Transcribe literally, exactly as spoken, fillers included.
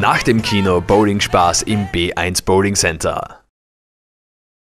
Nach dem Kino Bowling-Spaß im B eins Bowling Center.